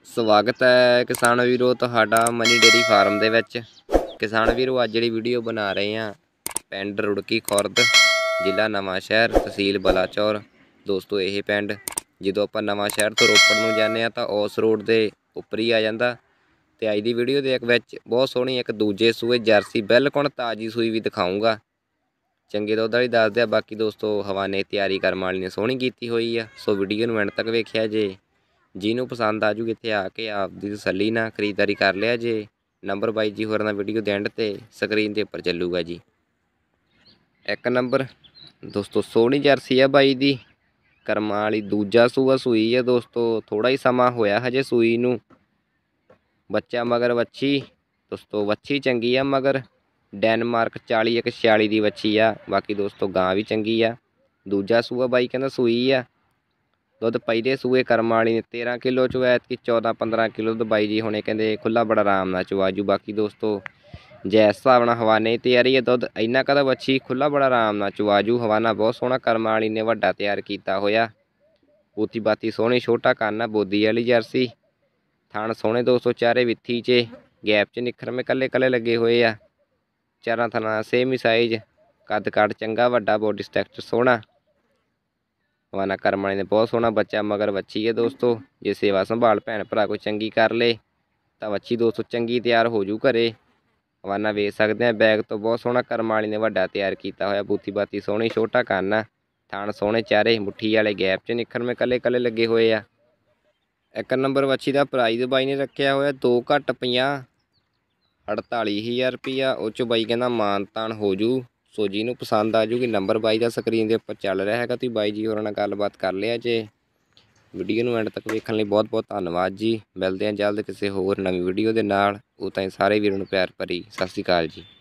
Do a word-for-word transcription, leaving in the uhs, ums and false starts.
ਸਵਾਗਤ ਹੈ ਕਿਸਾਨ ਵੀਰੋ ਤੁਹਾਡਾ ਮਨੀ ਡੇਅਰੀ ਫਾਰਮ ਦੇ ਵਿੱਚ। ਕਿਸਾਨ ਵੀਰੋ ਅੱਜ ਜਿਹੜੀ ਵੀਡੀਓ ਬਣਾ ਰਹੇ ਹਾਂ ਪਿੰਡ ਰੁੜਕੀ ਖੁਰਦ, ਜ਼ਿਲ੍ਹਾ ਨਵਾਂ ਸ਼ਹਿਰ, ਤਹਿਸੀਲ ਬਲਾਚੌਰ। ਦੋਸਤੋ ਇਹ ਪਿੰਡ ਜਦੋਂ ਆਪਾਂ ਨਵਾਂ ਸ਼ਹਿਰ ਤੋਂ ਰੋਪੜ ਨੂੰ ਜਾਂਦੇ ਹਾਂ ਤਾਂ ਉਸ ਰੋਡ ਦੇ ਉੱਪਰ ਹੀ ਆ ਜਾਂਦਾ। ਤੇ ਅੱਜ ਦੀ ਵੀਡੀਓ ਦੇ ਇੱਕ ਵਿੱਚ ਬਹੁਤ ਸੋਹਣੀ ਇੱਕ ਦੂਜੇ ਸੂਏ ਜਰਸੀ ਬਿਲਕੁਲ ਤਾਜ਼ੀ ਸੂਈ ਵੀ ਦਿਖਾਊਂਗਾ। ਚੰਗੇ ਦੁੱਧ ਵਾਲੀ ਦੱਸ ਦਿਆ। ਬਾਕੀ ਦੋਸਤੋ ਹਵਾਨੇ ਤਿਆਰੀ ਕਰਮ ਵਾਲੀ ਨੇ ਸੋਹਣੀ ਕੀਤੀ ਹੋਈ ਆ, ਸੋ ਵੀਡੀਓ ਨੂੰ ਐਂਡ ਤੱਕ ਵੇਖਿਆ ਜੇ। ਜਿਹਨੂੰ ਪਸੰਦ ਆ ਜੂਗੀ ਇੱਥੇ ਆ ਕੇ ਆਪਦੀ ਤਸੱਲੀ ਨਾਲ ਖਰੀਦਦਾਰੀ ਕਰ ਲਿਆ ਜੇ। ਨੰਬਰ ਬਾਈ ਜੀ ਹੋਰਾਂ ਦਾ ਵੀਡੀਓ ਦੇ ਐਂਡ ਤੇ ਸਕਰੀਨ ਦੇ ਉੱਪਰ ਚੱਲੂਗਾ ਜੀ। ਇੱਕ ਨੰਬਰ ਦੋਸਤੋ ਸੋਹਣੀ ਜਰਸੀ ਆ ਬਾਈ ਦੀ, ਕਰਮਾਂ ਵਾਲੀ। ਦੂਜਾ ਸੂਆ ਸੂਈ ਆ ਦੋਸਤੋ, ਥੋੜਾ ਹੀ ਸਮਾਂ ਹੋਇਆ ਹਜੇ ਸੂਈ ਨੂੰ। ਬੱਚਾ ਮਗਰ ਵੱਛੀ ਦੋਸਤੋ, ਵੱਛੀ ਚੰਗੀ ਆ ਮਗਰ ਡੈਨਮਾਰਕ ਚਾਲੀ ਇੱਕ ਛਿਆਲੀ ਦੀ ਵੱਛੀ ਆ। ਬਾਕੀ ਦੋਸਤੋ ਗਾਂ ਵੀ ਚੰਗੀ ਆ। ਦੂਜਾ ਸੂਆ ਬਾਈ ਕਹਿੰਦਾ ਸੂਈ ਆ। ਦੁੱਧ ਪਹਿਲੇ ਸੂਏ ਕਰਮ ਵਾਲੀ ਨੇ ਤੇਰ੍ਹਾਂ ਕਿਲੋ ਚੋਂ ਐਤਕੀ ਚੌਦਾਂ ਪੰਦਰਾਂ ਕਿਲੋ ਦੁੱਧ ਬਾਈ ਜੀ ਹੁਣੇ ਕਹਿੰਦੇ ਖੁੱਲ੍ਹਾ ਬੜਾ ਆਰਾਮ ਨਾਲ ਚਵਾਜੂ। ਬਾਕੀ ਦੋਸਤੋ ਜੈ ਹਿਸਾਬ ਨਾਲ ਹਵਾਨੇ ਤਿਆਰੀ ਹੈ ਦੁੱਧ ਇੰਨਾ ਕਦਾ ਵੱਛੀ ਖੁੱਲ੍ਹਾ ਬੜਾ ਆਰਾਮ ਨਾਲ ਚਵਾਜੂ। ਹਵਾਨਾ ਬਹੁਤ ਸੋਹਣਾ ਕਰਮ ਵਾਲੀ ਨੇ ਵੱਡਾ ਤਿਆਰ ਕੀਤਾ ਹੋਇਆ। ਬੂਥੀ ਬਾਤੀ ਸੋਹਣੀ, ਛੋਟਾ ਕੰਨ ਆ, ਬੋਦੀ ਵਾਲੀ ਜਰਸੀ। ਥਣ ਸੋਹਣੇ ਦੋਸਤੋ, ਚਾਰੇ ਵਿੱਥੀ 'ਚ ਗੈਪ 'ਚ ਨਿਖਰਵੇਂ ਕੱਲੇ ਕੱਲੇ ਲੱਗੇ ਹੋਏ ਆ। ਚਾਰਾਂ ਥਣਾ ਸੇਮ ਹੀ ਸਾਈਜ਼, ਕੱਦ ਕਾਠ ਚੰਗਾ, ਵੱਡਾ ਬੋਡੀ ਸਟਰਕਚਰ ਸੋਹਣਾ। ਹਵਾਨਾ ਕਰਮ ਵਾਲੀ ਨੇ ਬਹੁਤ ਸੋਹਣਾ ਬੱਚਾ ਮਗਰ ਵੱਛੀ ਹੈ ਦੋਸਤੋ। ਜੇ ਸੇਵਾ ਸੰਭਾਲ ਭੈਣ ਭਰਾ ਕੋਈ ਚੰਗੀ ਕਰ ਲੇ ਤਾਂ ਵੱਛੀ ਦੋਸਤੋ ਚੰਗੀ ਤਿਆਰ ਹੋ ਜੂ ਘਰੇ। ਹਵਾਨਾ ਵੇਚ ਸਕਦੇ ਆ। ਬੈਗ ਤੋਂ ਬਹੁਤ ਸੋਹਣਾ ਕਰਮ ਵਾਲੀ ਨੇ ਵੱਡਾ ਤਿਆਰ ਕੀਤਾ ਹੋਇਆ। ਬੂਥੀ ਬਾਤੀ ਸੋਹਣੀ, ਛੋਟਾ ਕੰਨ ਆ, ਥਣ ਸੋਹਣੇ ਚਾਰੇ, ਮੁੱਠੀ ਵਾਲੇ ਗੈਪ 'ਚ ਨਿਖਰਵੇਂ ਕੱਲੇ ਕੱਲੇ ਲੱਗੇ ਹੋਏ ਆ। ਇੱਕ ਨੰਬਰ ਵੱਛੀ ਦਾ ਪ੍ਰਾਈਜ਼ ਬਾਈ ਨੇ ਰੱਖਿਆ ਹੋਇਆ ਦੋ ਘੱਟ ਪੰਜਾਹ, ਅੜਤਾਲੀ ਹਜ਼ਾਰ ਰੁਪਈਆ। ਉਹ 'ਚੋਂ ਬਾਈ ਕਹਿੰਦਾ ਮਾਨ ਤਾਨ ਹੋ ਜੂ। ਸੋ ਜਿਹਨੂੰ ਪਸੰਦ ਆ ਜੂਗੀ ਨੰਬਰ ਬਾਈ ਦਾ ਸਕਰੀਨ ਦੇ ਉੱਪਰ ਚੱਲ ਰਿਹਾ ਹੈਗਾ, ਤੁਸੀਂ ਬਾਈ ਜੀ ਹੋਰਾਂ ਨਾਲ ਗੱਲਬਾਤ ਕਰ ਲਿਆ ਜੇ। ਵੀਡੀਓ ਨੂੰ ਐਂਡ ਤੱਕ ਵੇਖਣ ਲਈ ਬਹੁਤ ਬਹੁਤ ਧੰਨਵਾਦ ਜੀ। ਮਿਲਦੇ ਹਾਂ ਜਲਦ ਕਿਸੇ ਹੋਰ ਨਵੀਂ ਵੀਡੀਓ ਦੇ ਨਾਲ। ਉਹ ਤਾਂ ਸਾਰੇ ਵੀਰਾਂ ਨੂੰ ਪਿਆਰ ਭਰੀ ਸਤਿ ਸ਼੍ਰੀ ਅਕਾਲ ਜੀ।